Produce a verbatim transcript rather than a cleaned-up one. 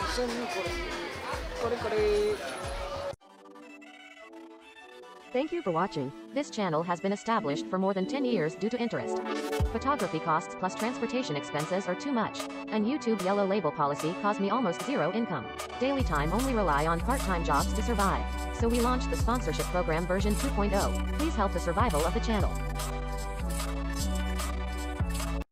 せんこれこれこれ Thank you for watching. This channel has been established for more than ten years due to interest. Photography costs plus transportation expenses are too much. And YouTube yellow label policy caused me almost zero income. Daily time only rely on part-time jobs to survive. So we launched the sponsorship program version two point oh. Please help the survival of the channel.